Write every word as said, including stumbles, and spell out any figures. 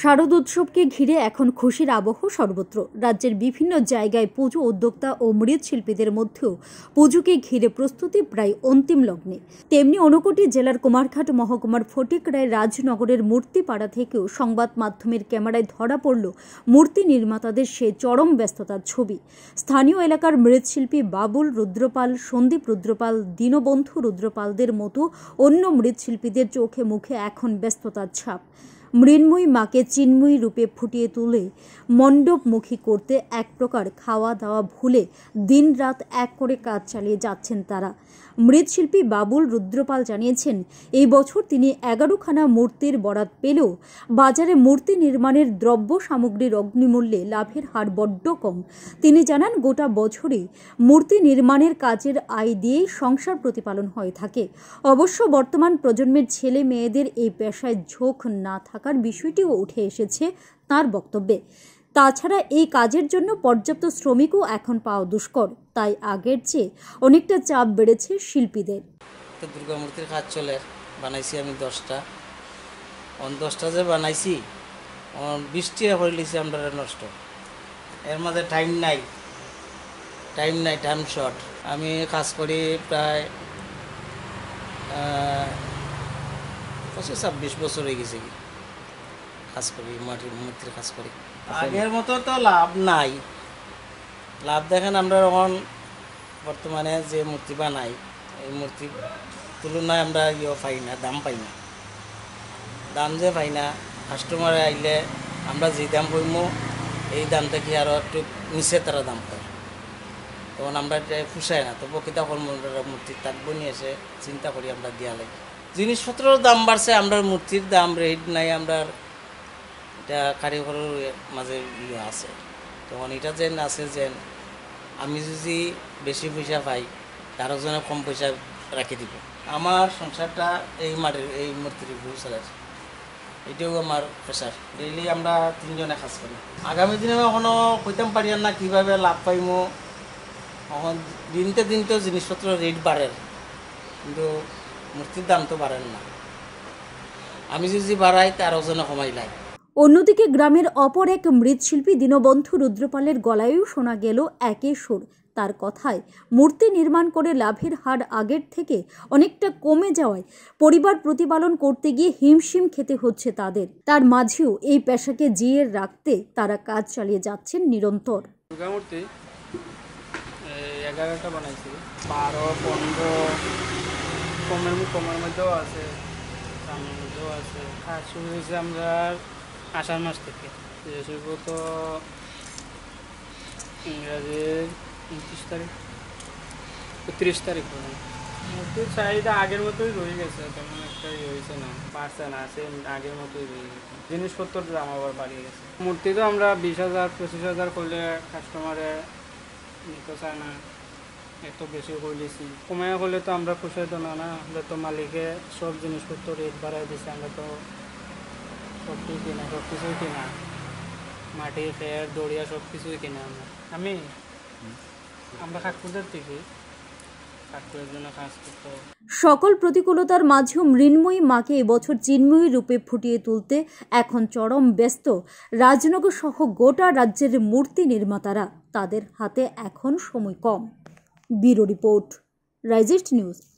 শারদ উৎসবকে ঘিরে এখন খুশির আবহ সর্বত্র। রাজ্যের বিভিন্ন জায়গায় পুজো উদ্যোক্তা ও মৃৎশিল্পীদের মধ্যেও পুজোকে ঘিরে প্রস্তুতি প্রায় অন্তিম লগ্নে। তেমনি ঊনকোটি জেলার কুমারঘাট মহকুমার ফটিকরায় রাজনগরের মূর্তিপাড়া থেকেও সংবাদ মাধ্যমের ক্যামেরায় ধরা পড়ল মূর্তি নির্মাতাদের সে চরম ব্যস্ততার ছবি। স্থানীয় এলাকার মৃৎশিল্পী বাবুল রুদ্রপাল, সন্দীপ রুদ্রপাল, দীনবন্ধু রুদ্রপালদের মতো অন্য মৃৎশিল্পীদের চোখে মুখে এখন ব্যস্ততার ছাপ। মৃন্ময়ী মাকে চিন্ময়ী রূপে ফুটিয়ে তুলে মণ্ডপমুখী করতে এক প্রকার খাওয়া দাওয়া ভুলে দিন রাত এক করে কাজ চালিয়ে যাচ্ছেন তারা। মৃৎশিল্পী বাবুল রুদ্রপাল জানিয়েছেন, এই বছর তিনি এগারোখানা মূর্তির বরাত পেলেও বাজারে মূর্তি নির্মাণের দ্রব্য সামগ্রীর অগ্নিমূল্যে লাভের হার বড্ড কম। তিনি জানান, গোটা বছরই মূর্তি নির্মাণের কাজের আয় দিয়েই সংসার প্রতিপালন হয়ে থাকে। অবশ্য বর্তমান প্রজন্মের ছেলে মেয়েদের এই পেশায় ঝোঁক না থাকার বিষয়টিও উঠে এসেছে তার বক্তব্যে। তাছাড়া এই কাজের জন্য পর্যাপ্ত শ্রমিকও এখন পাওয়া দুষ্কর, তাই আগের চেয়ে অনেকটা চাপ বেড়েছে শিল্পীদের। দুর্গা মূর্তির কাজ চলে, বানাইছি আমি দশটা অন দশটা যে বানাইছি বৃষ্টি হয়ে লিছি আমরা নষ্ট, এর মধ্যে টাইম নাই টাইম নাই টাইম শর্ট। আমি কাজ করি প্রায় পঁচিশ ছাব্বিশ বছর হয়ে গেছে কাজ করি, মাটির মূর্তির কাজ করি। আগের মতো তো লাভ নাই, লাভ দেখেন আমরা এখন বর্তমানে যে মূর্তি বানাই এই মূর্তি তুলনায় আমরা ইয়ে পাই না, দাম পাই না। দাম যে পাই না, কাস্টমার আইলে আমরা যে দাম পাইমো এই দাম থেকে আরও একটু নিচে তারা দাম পায়, তখন আমরা এটা পুষায় না। তো প্রকৃতা কর্মরা মূর্তি থাকবো নিয়ে এসে চিন্তা করি আমরা দিয়া লাগে। জিনিসপত্রের দাম বাড়ছে, আমরা মূর্তির দাম রেট নাই, আমরা এটা কারিগরের মাঝে ইয়ে আছে। তখন এটা যেন আছে যে আমি যদি বেশি পয়সা পাই তারও যেন কম পয়সা রাখি দিব। আমার সংসারটা এই মাটির এই মূর্তির উপর চালাচ্ছে, এটাও আমার পেশার। ডেইলি আমরা তিনজনে কাজ করি। আগামী দিনে এখনও কইতাম পারি না কীভাবে লাভ পাইমো। এখন দিনতে দিনতে জিনিসপত্রের রেট বাড়ে, কিন্তু মূর্তির দাম তো বাড়েন না। আমি যদি বাড়াই তারও যেন কমাই লাই। অন্যদিকে গ্রামের অপর এক মৃৎশিল্পী দীনবন্ধু রুদ্রপালের গলায়ও শোনা গেল একই সুর। তার কথায়, মূর্তি নির্মাণ করে লাভের হার আগের থেকে অনেকটা কমে যাওয়ায় পরিবার প্রতিপালন করতে গিয়ে হিমশিম খেতে হচ্ছে তাদের। তার মাঝেও এই পেশাকে জিয়ে রাখতে তারা কাজ চালিয়ে যাচ্ছেন নিরন্তর। দুর্গা মূর্তি এগারোটা বানাইছি, বারো পনেরো কমের কমের মধ্যেও আছে, সামনের মধ্যেও আছে। কাজ শুরু হয়েছে আমরা আষাঢ় মাস থেকে, শুরুত ইংরাজির উনত্রিশ তারিখ তিরিশ তারিখ পর্যন্ত। মূর্তির চাহিদা আগের মতোই রয়ে গেছে, তেমন একটা হয়েছে না, বাড়ছে না, সে আগের মতোই রয়ে গেছে। জিনিসপত্রের দাম আবার বাড়িয়ে গেছে। মূর্তি তো আমরা বিশ হাজার পঁচিশ হাজার করলে কাস্টমারে নিতে চায় না, এত বেশি করলেছি। কমায় করলে তো আমরা খুশি হতো না, না হলে তো মালিকে সব জিনিসপত্র রেট বাড়াই দিচ্ছে, আমরা তো সব কিছু কিনা সব কিছুই কিনা মাটির ফের দড়িয়া সব কিছুই কিনা। আমরা আমি আমরা কাঠপুরের থেকে কাঠপুরের জন্য কাজ করতে। সকল প্রতিকূলতার মাঝেও মৃন্ময়ী মাকে এবছর চিন্ময়ী রূপে ফুটিয়ে তুলতে এখন চরম ব্যস্ত রাজনগর সহ গোটা রাজ্যের মূর্তি নির্মাতারা। তাদের হাতে এখন সময় কম। ব্যুরো রিপোর্ট, রাইজিস্ট নিউজ।